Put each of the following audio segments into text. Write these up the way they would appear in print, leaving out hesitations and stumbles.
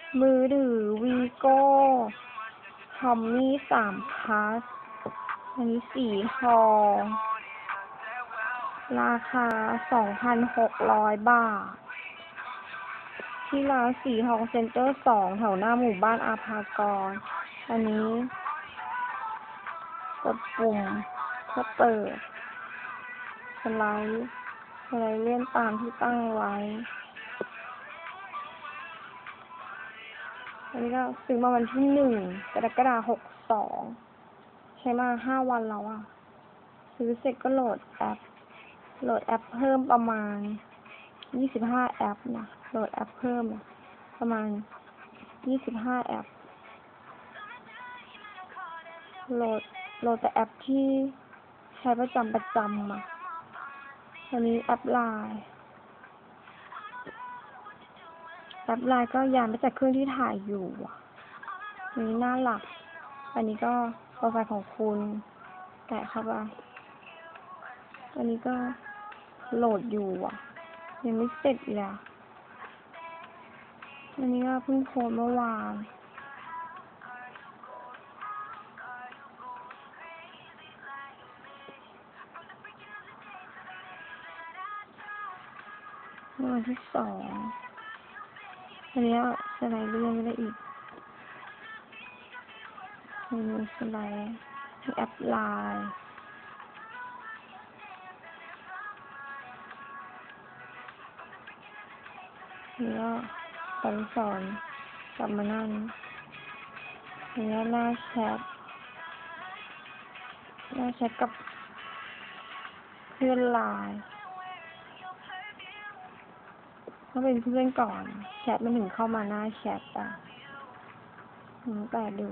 มือถือวีโก้ทอมมี่3 พลัสอันนี้สีทอง ราคา 2,600 บาท ที่ร้านสีทองเซ็นเตอร์ 2 แถวหน้าหมู่บ้านอาภากร อันนี้กดปุ่มเพื่อเปิดสไลด์เลื่อนตามที่ตั้งไว้ อันนี้ก็ซื้อมาวันที่ 1 กรกฎาคม 62 ใช้มา 5 วันแล้วอ่ะ ซื้อเสร็จก็โหลดแอปเพิ่มประมาณ 25 แอปนะ โหลดแอปเพิ่มประมาณ 25 แอป โหลดแต่แอปที่ใช้ประจำอ่ะอันนี้แอปไลน์ก็ย้ายมาจากเครื่องที่ถ่ายอยู่อันนี้น่ารัก อันนี้ก็โปรไฟล์ของคุณแตะเข้าไป อันนี้ก็โหลดอยู่ยังไม่เสร็จเลยอันนี้ก็เพิ่งโพสเมื่อวานวันที่ 2 อันนี้สไลด์เลื่อนไม่ได้อีกเมนูสไลด์แอปไลน์นี่ก็สอนกลับมานั่นนี่ก็หน้าแชทกับเพื่อนไลน์ต้องเป็นเพื่อนก่อนแชทมันถึงเข้ามาหน้าแชทแต่ดู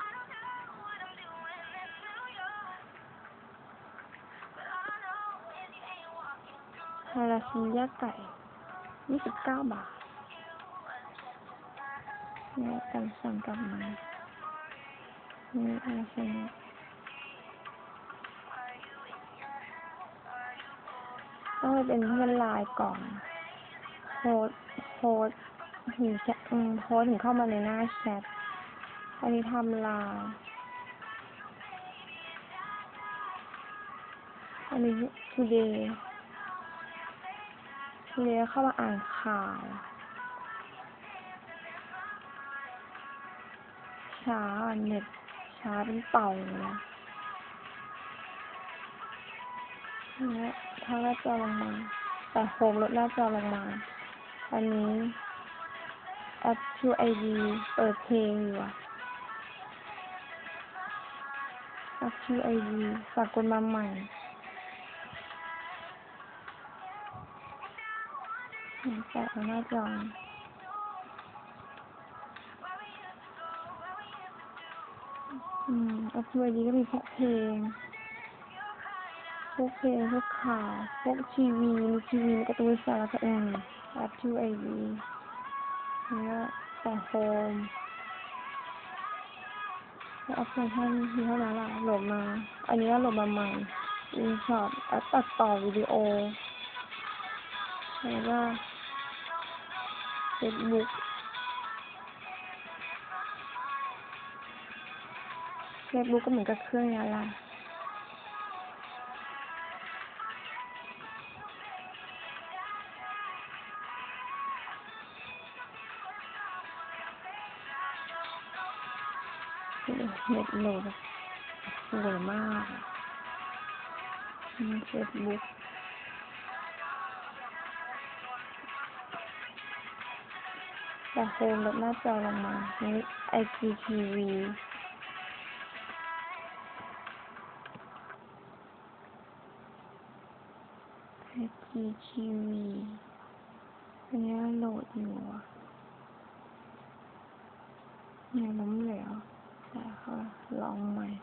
ฮาราซิยาไก่ 29 บาทเนี่ยกันสั่งกลับมานี่อะไรใช่ไหมต้องไปเป็นเพื่อนไลน์ก่อนโพสถึงเข้ามาในหน้าแชทอันนี้ทำไลน์อันนี้ today เข้ามาอ่านข่าวช้าเน็ตช้าเป็นเป่าเลยเนี่ยถ้าหน้าจอลงมาแต่โฮมลดหน้าจอลงมาอันนี้แอป QID เปิดเพลงอยู่แอป QID สากลมาใหม่แตะหน้าจอแอป QID ก็มีพวกเพลงพวกข่าวพวกทีวีมีการ์ตูนสารคดีแอป QID เนี่ยแต่โฮมแอปพลิเคชันมีเท่านั้นโหลดมาอันนี้ก็โหลดมาใหม่อินช็อตแอปตัดต่อวิดีโอแล้วก็เฟซบุ๊กก็เหมือนกับเครื่องนี้แหละเน็ตโหลดสวยมากเฟซบุ๊กแต่โฮมลดหน้าจอลงมานี่ IGTV อันนี้โหลดอยู่เนี่ยล้มเหลวแต่ก็ลองใหม่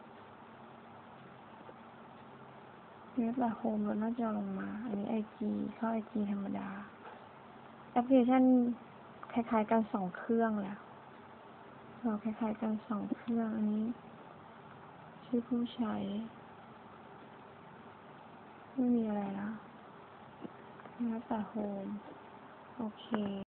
นี่แต่โฮมลดหน้าจอลงมาอันนี้ IG เข้า IG ธรรมดาแอปพลิเคชันคล้ายๆกัน2 เครื่องแหละคล้ายๆกัน2 เครื่องอันนี้ชื่อผู้ใช้ไม่มีอะไรแล้วแต่โฮมโอเค